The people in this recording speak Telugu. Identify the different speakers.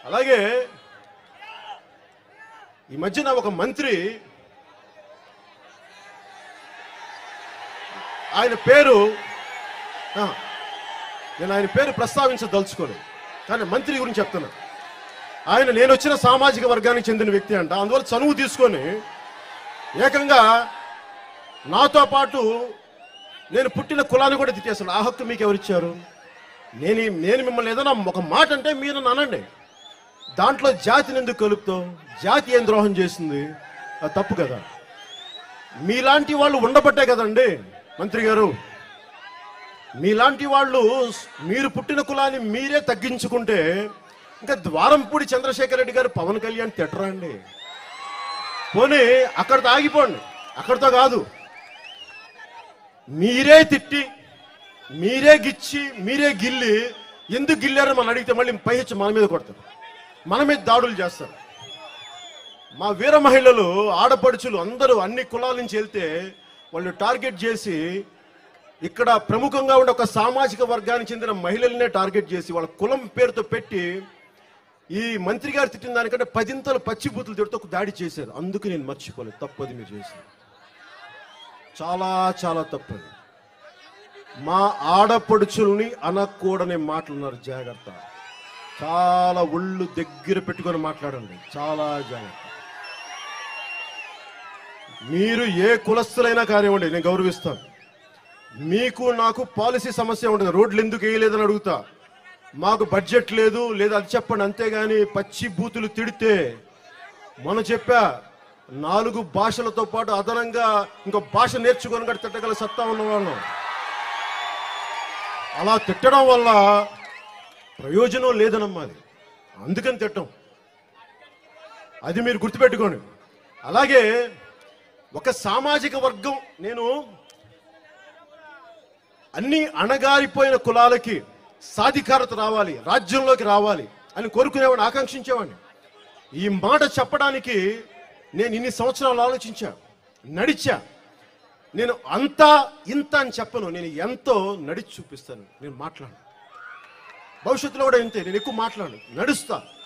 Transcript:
Speaker 1: అలాగే ఈ మధ్యన ఒక మంత్రి ఆయన పేరు నేను ఆయన పేరు ప్రస్తావించదలుచుకోలేదు, కానీ మంత్రి గురించి చెప్తున్నా. ఆయన నేను వచ్చిన సామాజిక వర్గానికి చెందిన వ్యక్తి అంట. అందువల్ల చనువు తీసుకొని ఏకంగా నాతో పాటు నేను పుట్టిన కులాన్ని కూడా తిట్టేస్తాను. ఆ హక్కు మీకు ఎవరిచ్చారు? నేను మిమ్మల్ని ఏదైనా ఒక మాట అంటే మీరు నన్ను అనండి. దాంట్లో జాతిని ఎందుకు కలుపుతావు? జాతి ఏం ద్రోహం చేసింది? అది తప్పు కదా. మీలాంటి వాళ్ళు ఉండబట్టే కదండి మంత్రి గారు. మీలాంటి వాళ్ళు మీరు పుట్టిన కులాన్ని మీరే తగ్గించుకుంటే ఇంకా ద్వారంపూడి చంద్రశేఖర్ రెడ్డి గారు పవన్ కళ్యాణ్ తిట్టరా అండి? పోనీ అక్కడితో ఆగిపోండి. అక్కడితో కాదు, మీరే తిట్టి మీరే గిచ్చి మీరే గిల్లి ఎందుకు గిల్లారో మనం అడిగితే మళ్ళీ పైహెచ్చి మన మీద కొడతారు, మన మీద దాడులు చేస్తారు. మా వీర మహిళలు ఆడపడుచులు అందరూ అన్ని కులాల నుంచి వెళ్తే వాళ్ళు టార్గెట్ చేసి ఇక్కడ ప్రముఖంగా ఉండే ఒక సామాజిక వర్గానికి చెందిన మహిళలనే టార్గెట్ చేసి వాళ్ళ కులం పేరుతో పెట్టి ఈ మంత్రి గారు తిట్టిన దానికంటే 10 పచ్చిబూతులు తిడుతూ ఒక దాడి చేశారు. అందుకు నేను మర్చిపోలేదు. తప్పది మీరు చేశారు, చాలా చాలా తప్పది. మా ఆడపడుచుల్ని అనకూడని మాటలున్నారు, జాగ్రత్త. చాలా ఒళ్ళు దగ్గర పెట్టుకొని మాట్లాడండి, చాలా జాగ్రత్త. మీరు ఏ కులస్తులైనా కానివ్వండి, నేను గౌరవిస్తాను. మీకు నాకు పాలసీ సమస్య ఉంటుంది, రోడ్లు ఎందుకు వేయలేదని అడుగుతా. మాకు బడ్జెట్ లేదు లేదా అది చెప్పండి, అంతేగాని పచ్చి బూతులు తిడితే మనం చెప్పా 4 భాషలతో పాటు అదనంగా ఇంకో భాష నేర్చుకొని కూడా తిట్టగల సత్తా ఉన్నవాళ్ళం. అలా తిట్టడం వల్ల ప్రయోజనం లేదనమ్మాది, అందుకని తిట్టం. అది మీరు గుర్తుపెట్టుకోండి. అలాగే ఒక సామాజిక వర్గం, నేను అన్ని అణగారిపోయిన కులాలకి సాధికారత రావాలి, రాజ్యంలోకి రావాలి అని కోరుకునేవాడిని, ఆకాంక్షించేవాడిని. ఈ మాట చెప్పడానికి నేను ఇన్ని సంవత్సరాలు ఆలోచించా, నడిచా. నేను అంతా ఇంత అని చెప్పను, నేను ఎంతో నడిచి చూపిస్తాను. నేను మాట్లాడు, భవిష్యత్తులో కూడా ఇంతే. నేను ఎక్కువ మాట్లాడు, నడుస్తా.